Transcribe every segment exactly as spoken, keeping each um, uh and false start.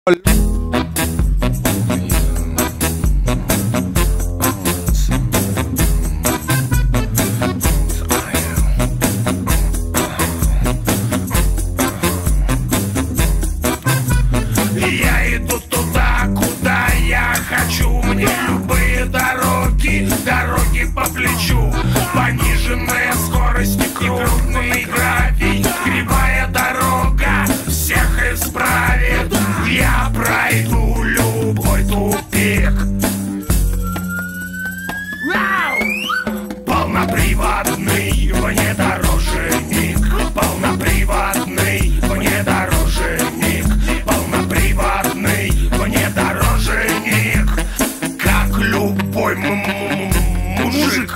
Я иду туда, куда я хочу. Мне любые дороги, дороги по плечу. Пониженная скорость, крупный гравий, кривая дорога всех исправит. Я пройду любой тупик. Полноприводный внедорожник, полноприводный внедорожник, полноприводный внедорожник, как любой мужик.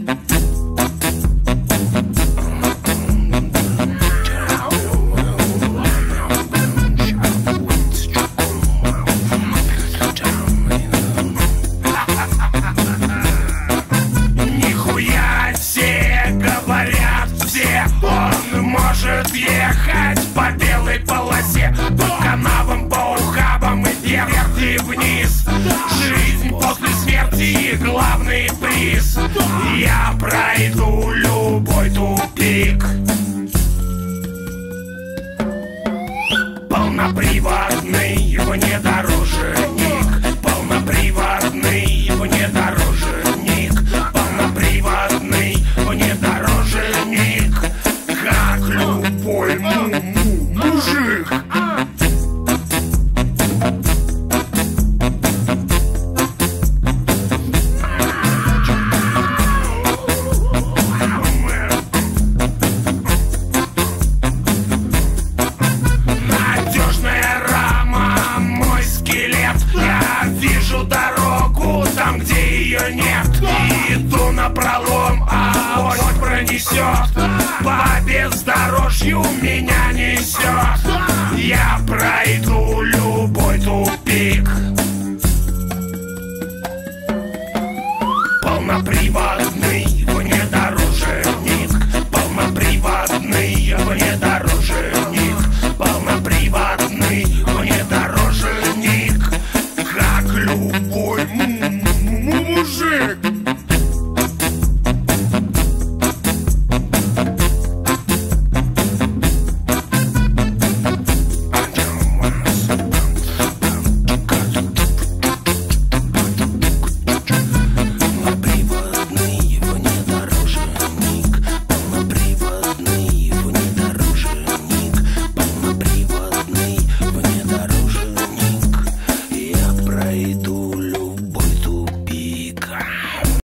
Он может ехать по белой полосе, по канавам, по ухабам и вверх и вниз. Жизнь после смерти и главный приз. Я пройду любой тупик. Полноприводный внедорожник, полноприводный внедорожник, полноприводный внедорожник, как любой мужик. Надежная рама, мой скелет. Я вижу дорогу там, где ее нет. Иду напролом, а авось пронесет. По бездорожью меня несет.